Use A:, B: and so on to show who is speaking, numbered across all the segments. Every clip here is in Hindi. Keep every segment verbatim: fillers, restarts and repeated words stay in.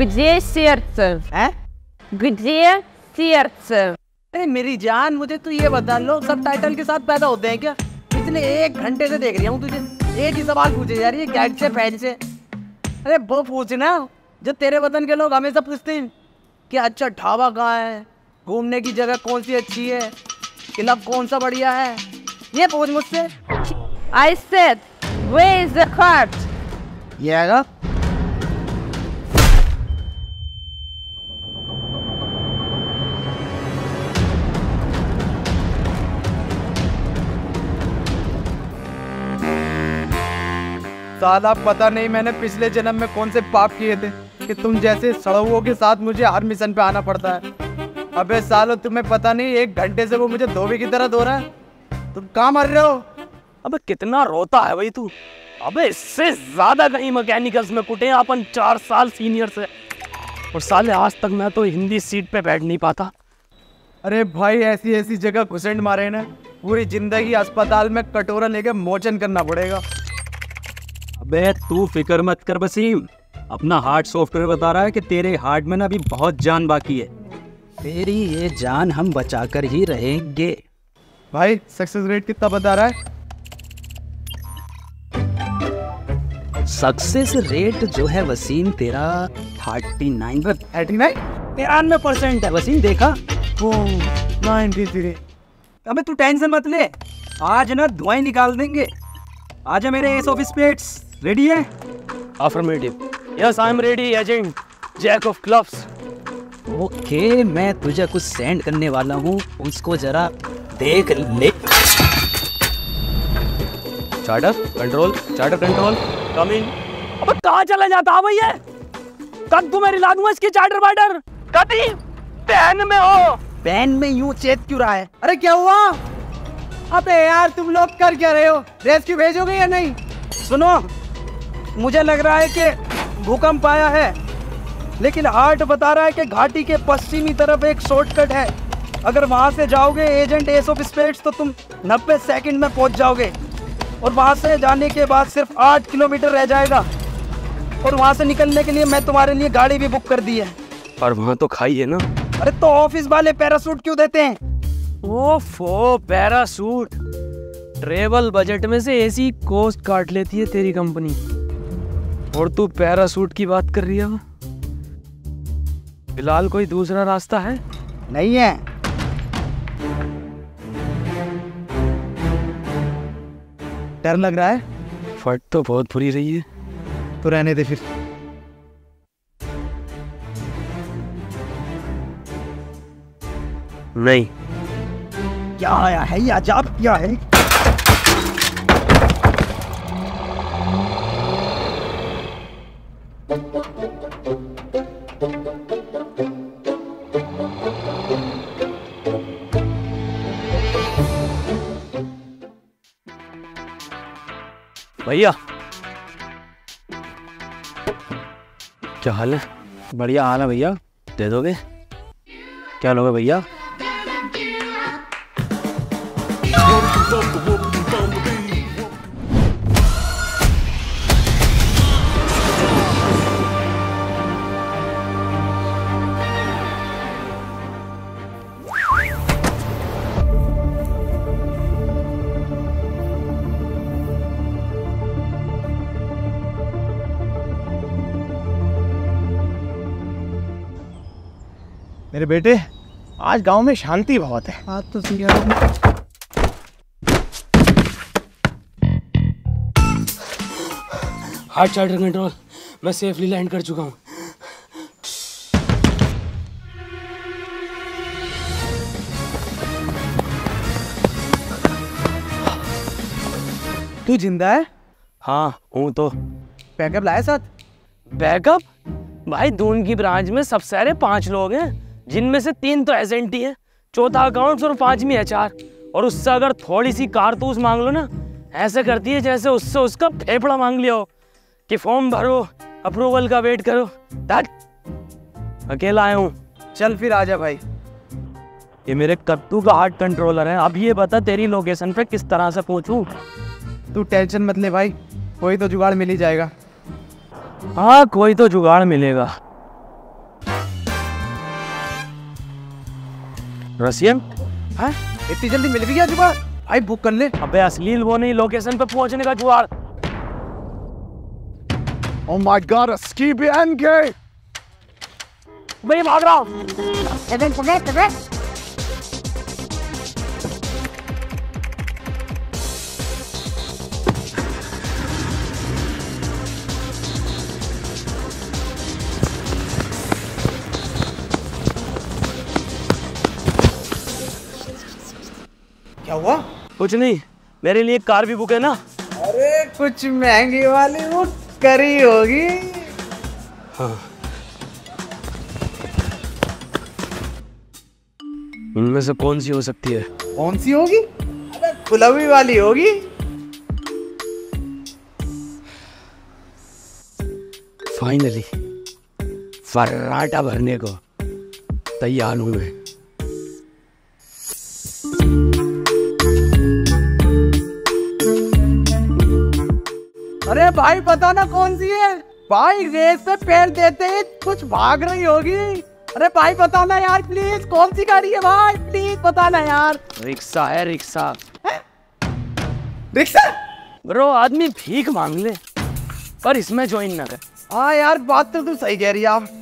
A: Где сердце?
B: हैं?
A: Где сердце?
B: अरे मेरी जान, मुझे तू ये बता, लोग सब टाइटल के साथ पैदा होते हैं क्या? पिछले एक घंटे से देख रही हूँ तुझे, एक ही सवाल पूछे जा रही है, गैट से फैन से। अरे वो पूछना जो तेरे वतन के लोग हमेशा पूछते हैं कि अच्छा ढाबा कहाँ है, घूमने की जगह कौन सी अच्छी है, क्लब कौन सा बढ़िया है, ये पूछ मुझसे।
A: I said, where is the heart?
B: ये आएगा। साला पता नहीं मैंने पिछले जन्म में कौन से पाप किए थे कि तुम जैसे सड़ुओं के साथ मुझे हर मिशन पे आना पड़ता है। अबे सालो, तुम्हें पता नहीं एक घंटे से वो मुझे धोबी की तरह धो रहा है। तुम कहाँ मर रहे हो?
C: अबे कितना रोता है भाई तू। अबे इससे ज्यादा कहीं मैकेनिकल्स में कुटे हैं अपन चार साल सीनियर से, और साले आज तक मैं तो हिंदी सीट पे बैठ नहीं पाता।
B: अरे भाई, ऐसी ऐसी जगह घुसेंड मारे ना, पूरी जिंदगी अस्पताल में कटोरा लेके मोचन करना पड़ेगा।
D: अबे तू फिक्र मत कर वसीम, अपना हार्ट सॉफ्टवेयर बता रहा है कि तेरे हार्ट में ना अभी बहुत जान बाकी है। तेरी ये जान हम बचाकर ही रहेंगे।
B: भाई सक्सेस रेट कितना बता रहा है?
D: सक्सेस रेट जो है वसीम तेरा थर्टी नाइन
B: थर्टी नाइन
D: तिरानवे परसेंट है वसीम, देखा?
B: Ninety three.
D: अबे तू टेंशन मत ले, आज ना धुआं निकाल देंगे। आजा मेरे एस ऑफ स्पेड्स, रेडी है?
C: Affirmative. Yes I am ready agent jack of clubs.
D: Okay, मैं तुझे कुछ सेंड करने वाला हूँ, उसको जरा देख ले।
C: Charter control, charter control, come in. अबे कहाँ चला जाता है भैया? कब तुम्हें रिला दूंगा इसकी चार्टर वार्टर? कभी पैन में हो,
B: पैन में यूं चेत क्यों रहा है? अरे क्या हुआ? अबे यार, तुम लोग कर क्या रहे हो? रेस्क्यू भेजोगे या नहीं?
D: सुनो, मुझे लग रहा है कि भूकंप आया है, लेकिन हार्ट बता रहा है कि घाटी के पश्चिमी तरफ एक शॉर्टकट है। अगर वहां से जाओगे एजेंट एस ऑफ स्पेड्स तो तुम नब्बे सेकंड में पहुंच जाओगे, और वहां से जाने के बाद सिर्फ आठ किलोमीटर रह जाएगा, और वहां से निकलने के लिए मैं तुम्हारे लिए गाड़ी भी बुक कर दी है।
C: और वहां तो खाई है ना।
D: अरे तो ऑफिस वाले पैराशूट क्यों देते हैं?
C: ओफो, पैराशूट। ट्रेवल बजट में से ऐसी कॉस्ट काट लेती है तेरी कंपनी, और तू पैराशूट की बात कर रही है। फिलहाल कोई दूसरा रास्ता है?
B: नहीं है। डर लग रहा है?
C: फट तो बहुत बुरी रही है।
B: तो रहने दे फिर।
C: नहीं।
D: क्या आया है ये अजाब, क्या है?
C: भैया क्या हाल है?
D: बढ़िया हाल है भैया।
C: दे दोगे? क्या लोगे भैया?
B: मेरे बेटे, आज गांव में शांति बहुत है। आज तो
C: हार्ट चार्टर कंट्रोल, मैं सेफली लैंड कर चुका हूँ।
B: तू जिंदा है?
C: हाँ हूँ तो।
B: बैकअप लाया साथ?
C: बैकअप? भाई दून की ब्रांच में सब सारे पांच लोग हैं, जिनमें से तीन तो एजेंट ही है, चौथा अकाउंट्स और पांचवी एचआर। और उससे अगर थोड़ी सी कारतूस मांग लो ना, ऐसे करती है जैसे उससे उसका फेफड़ा मांग लिया हो कि फॉर्म भरो, अप्रूवल का वेट करो। अकेला आया हूँ।
B: चल फिर आजा भाई।
C: ये मेरे कत्तू का हार्ट कंट्रोलर है। अब ये बता तेरी लोकेशन पे किस तरह से पहुंचूं?
B: तू टेंशन मत ले भाई, कोई तो जुगाड़ मिल ही जाएगा।
C: हाँ कोई तो जुगाड़ मिलेगा। रशियन?
B: हैं? इतनी जल्दी मिल भी गया जुगाड़? भाई बुक कर ले।
C: अबे असली वो नहीं, लोकेशन पे पहुंचने का जुगाड़।
E: Oh my God, a ski bianche!
C: मैं भाग रहा हूँ।
B: क्या हुआ?
C: कुछ नहीं, मेरे लिए एक कार भी बुक है ना।
B: अरे कुछ महंगी वाली वो करी होगी।
C: हाँ। उनमें से कौन सी हो सकती है?
B: कौन सी होगी? अरे खुलवी वाली होगी।
C: फाइनली फर्राटा भरने को तैयार हूं मैं।
B: अरे भाई पता ना कौन सी है भाई, रेस पे पैर देते ही कुछ भाग रही होगी। अरे भाई पता ना यार प्लीज, कौन सी गाड़ी है भाई, प्लीज पता ना यार।
C: रिक्शा है, रिक्शा।
B: रिक्शा?
C: ब्रो आदमी भीख मांग ले पर इसमें ज्वाइन ना कर।
B: हाँ यार बात तो तू सही कह रही है आप।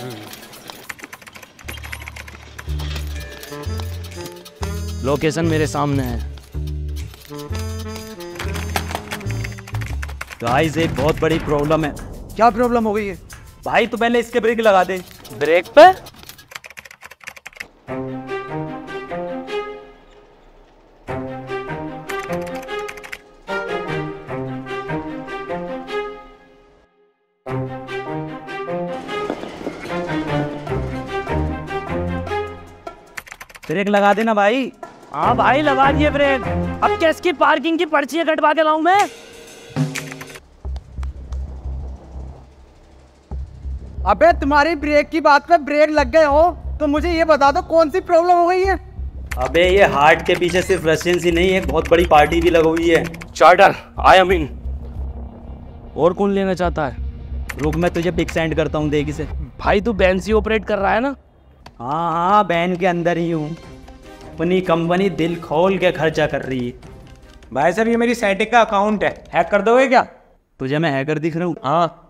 C: लोकेशन मेरे सामने है।
F: गाइस एक बहुत बड़ी प्रॉब्लम है।
B: क्या प्रॉब्लम हो गई है?
F: भाई तो पहले इसके ब्रेक लगा दे।
C: ब्रेक पे?
F: ब्रेक लगा देना भाई।
C: हाँ भाई लगा दिए ब्रेक। अब क्या इसकी पार्किंग की पर्ची कटवा के लाऊं मैं?
B: अबे तुम्हारी ब्रेक की बात पे ब्रेक लग गए हो तो मुझे ये बता दो कौन सी प्रॉब्लम हो गई है?
F: अबे ये हार्ट के पीछे सिर्फ रशियन सी नहीं, एक बहुत बड़ी पार्टी भी लगी हुई है।
C: Charter I am in. और कौन लेना चाहता है?
F: रुक मैं तुझे पिक सेंड करता हूँ, देख इसे।
C: भाई तू बेंसी ऑपरेट कर रहा है ना?
F: हाँ हाँ बैन के अंदर ही हूँ। अपनी कंपनी दिल खोल के खर्चा कर रही है।
G: भाई साहब ये मेरी सेटिंग का अकाउंट है, हैक कर दोगे क्या?
F: तुझे मैं हैकर दिख रहा हूँ?
G: हाँ।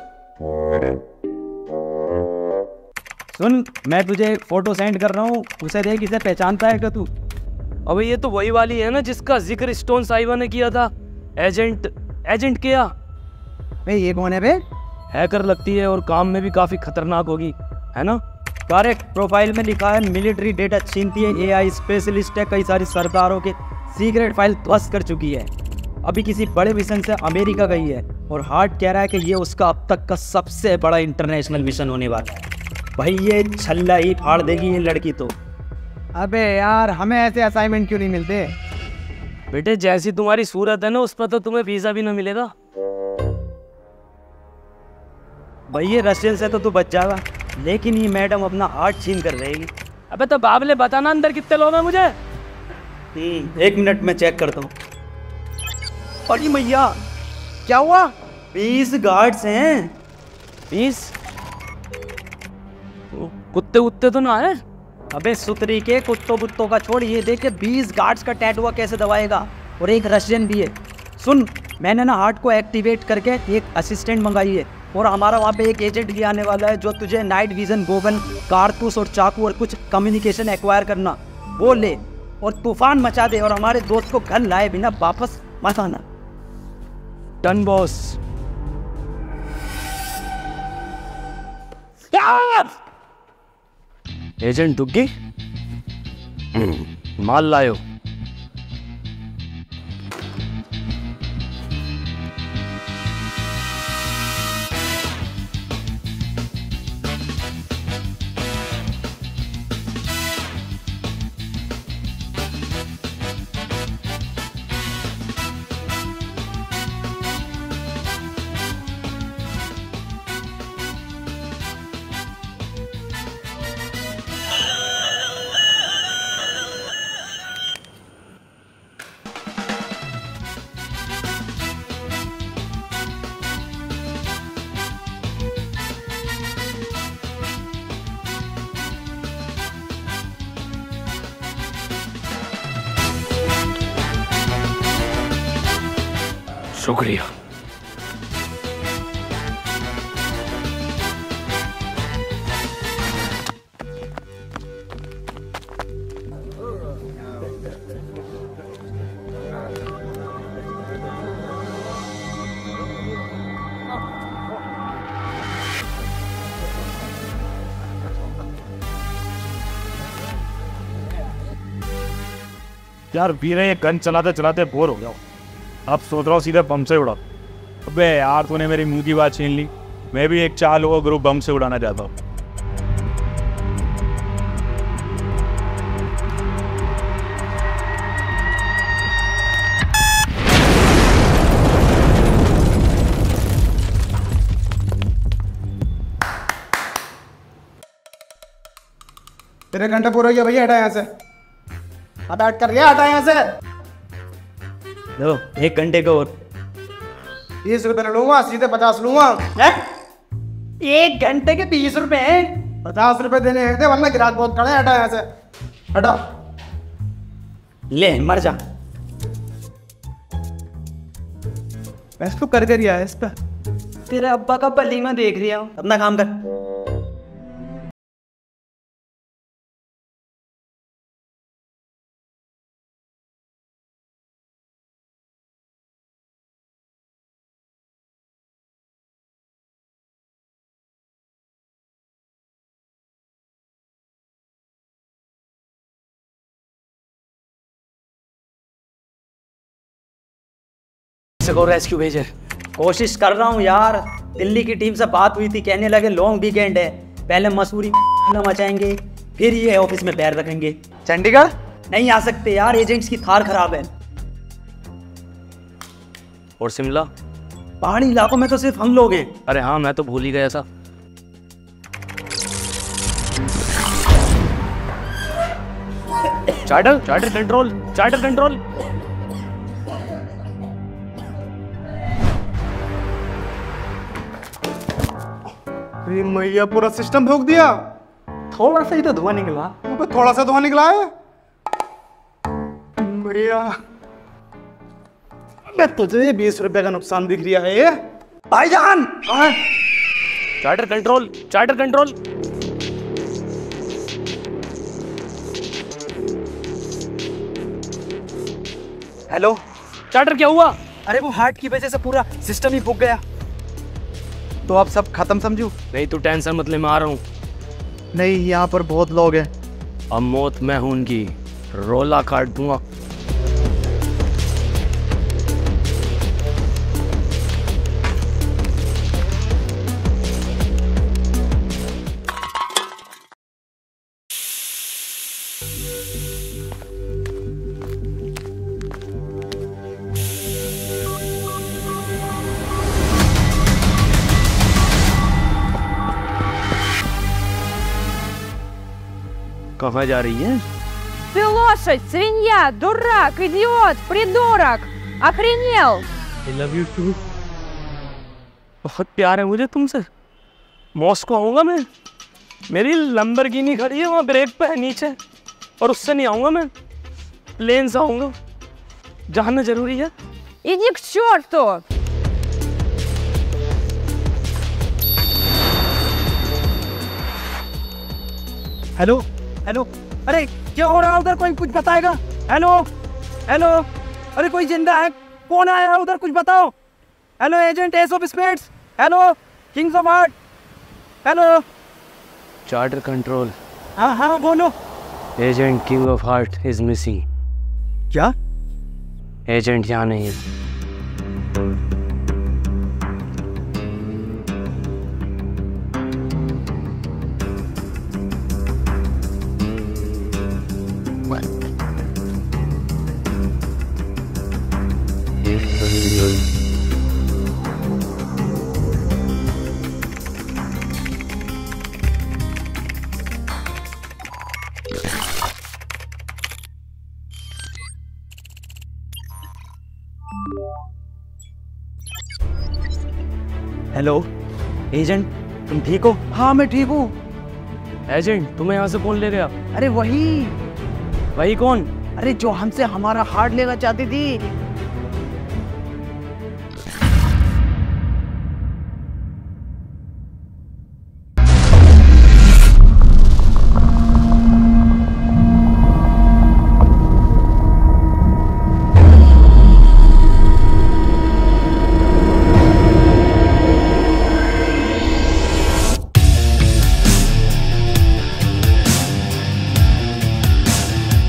F: सुन मैं तुझे फोटो सेंड कर रहा हूँ, उसे देख, इसे पहचानता है क्या तू?
C: अबे ये तो वही वाली है ना जिसका जिक्र स्टोन साइबा ने किया था। एजेंट एजेंट किया।
B: बे ये कौन है बे?
C: हैकर लगती है और काम में भी काफी खतरनाक होगी, है ना?
F: करेक्ट। प्रोफाइल में लिखा है मिलिट्री डेटा छीनती है, एआई स्पेशलिस्ट है, कई सारी सरकारों के सीक्रेट फाइल ध्वस्त कर चुकी है, अभी किसी बड़े मिशन से अमेरिका गई है और हार्ट कह रहा है कि ये उसका अब तक का सबसे बड़ा इंटरनेशनल मिशन होने वाला है। भाई ये छल्ला ही फाड़ देगी ये लड़की तो।
B: अबे यार हमें ऐसे असाइनमेंट क्यों नहीं मिलते?
C: बेटे जैसी तुम्हारी सूरत है ना उस पर तो तुम्हें वीजा भी ना मिलेगा।
F: भाई ये रशियन से तो तू बच जाएगा, लेकिन ये मैडम अपना हार्ट छीन कर रहेगी।
C: अबे तो बाबले बताना अंदर कितने लोग हैं मुझे।
F: हम्म एक मिनट में चेक करता हूँ। अरे मैया
B: क्या हुआ?
F: बीस गार्ड्स हैं।
C: बीस? कुत्ते उत्ते तो ना है?
F: अबे सुतरी के कुत्तों बुत्तों का छोड़, ये देख के बीस गार्ड्स का टैटुआ कैसे दबाएगा, और एक रशियन भी है। सुन मैंने ना हार्ट को एक्टिवेट करके एक असिस्टेंट मंगाई है और हमारा वहाँ पे एक एजेंट भी आने वाला है जो तुझे नाइट विजन, गोगन, कारतूस और चाकू और कुछ कम्युनिकेशन एक्वायर करना वो ले और तूफान मचा दे और हमारे दोस्त को घर लाए बिना वापस मत आना।
C: Done boss. एजेंट दुग्गी माल लायो। शुक्रिया।
H: यार वीरे, ये गन चलाते चलाते बोर हो गया। अब सोच रहा हूँ सीधे बम से उड़ा। अबे यार, तूने मेरी मुंह की बात छीन ली। मैं भी एक चार लोगों ग्रुप बम से उड़ाना चाहता हूँ।
D: तेरे घंटे पूरे हो गया भैया, हटा यहाँ से। हटा हट कर गया, हटा यहाँ से।
F: लो एक घंटे का और।
D: तीस रुपए न लूंगा, सीधे पचास लूंगा।
B: एक घंटे के बीस रुपए
D: पचास रुपए देने हैं, वरना ग्राहक बहुत खड़े हैं। हटा यहाँ से, हटा।
F: ले मर जा।
D: वैसे तो कर दे रिया है इस पे।
B: तेरे अब्बा का पली में देख रही हूँ।
F: अपना काम कर।
C: को रेस्क्यू भेजे।
F: कोशिश कर रहा हूँ यार। दिल्ली की टीम से बात हुई थी, कहने लगे लॉन्ग वीकेंड है, पहले मसूरी में मचाएंगे, फिर ये ऑफिस में पैर रखेंगे।
B: चंडीगढ़
F: नहीं आ सकते यार, एजेंट्स की थार खराब है।
C: और शिमला?
F: पहाड़ी इलाकों में तो सिर्फ हम लोग हैं।
C: अरे हाँ, मैं तो भूल ही गया था। Charter charter control charter control.
D: मैया, पूरा सिस्टम भोग दिया।
B: थोड़ा सा ही तो धुआं निकला।
D: थोड़ा सा धुआं निकला है भैया। मैं तुझे बीस रुपए का नुकसान दिख रहा है ये
F: भाईजान।
C: Charter control charter control.
F: Hello
C: charter, क्या हुआ?
F: अरे वो हार्ट की वजह से पूरा सिस्टम ही फूक गया।
D: तो अब सब खत्म समझू?
C: नहीं तो टेंशन मत ले, मैं आ रहा हूँ।
D: नहीं, यहाँ पर बहुत लोग हैं।
C: अब मौत मैं हूं उनकी, रोला काट दूंगा। कहाँ जा रही है?
A: Ты лошадь, свинья, дурак, идиот, придурок! Охренел!
C: I love you too. बहुत प्यार है मुझे तुमसे। मॉस्को आऊंगा मैं। मेरी लंबरगिनी खड़ी है वहाँ ब्रेक पे है नीचे, और उससे नहीं आऊंगा मैं, प्लेन से आऊंगा। जानना जरूरी है।
A: Иди к черту!
F: Hello hello. अरे क्या हो रहा है उधर? कोई कुछ बताएगा? Hello hello. अरे कोई जिंदा है? कौन आया है उधर? कुछ बताओ। Hello agent ace of spades. Hello kings of heart. Hello
C: charter control.
F: हाँ हाँ बोलो।
C: Agent king of heart is missing.
F: क्या?
C: एजेंट यहाँ नहीं है।
F: हेलो एजेंट, तुम ठीक हो?
B: हाँ मैं ठीक हूँ।
C: एजेंट, तुम्हें यहाँ से कौन ले गया?
B: अरे वही
C: वही कौन?
B: अरे जो हमसे हमारा हार्ट लेना चाहती थी।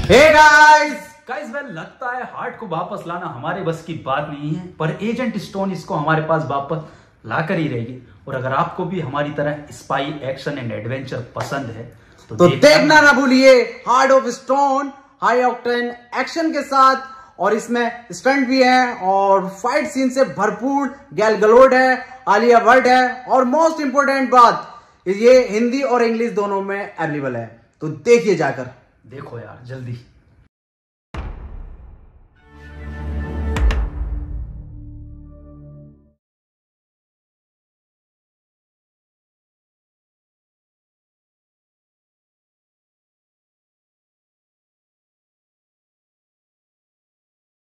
I: हे गाइस गाइस वेल लगता है हार्ट को वापस लाना हमारे बस की बात नहीं है, पर एजेंट स्टोन इसको हमारे पास वापस ला कर ही रहेगी। और अगर आपको भी हमारी तरह स्पाई एक्शन एंड एडवेंचर पसंद है तो, तो देखना ना भूलिए heart of stone high octane action के साथ, और इसमें स्टंट भी है और फाइट सीन से भरपूर। गैल गलोड है, आलिया भट्ट है, और मोस्ट इंपोर्टेंट बात ये हिंदी और इंग्लिश दोनों में अवेलेबल है। तो देखिए जाकर, देखो यार जल्दी।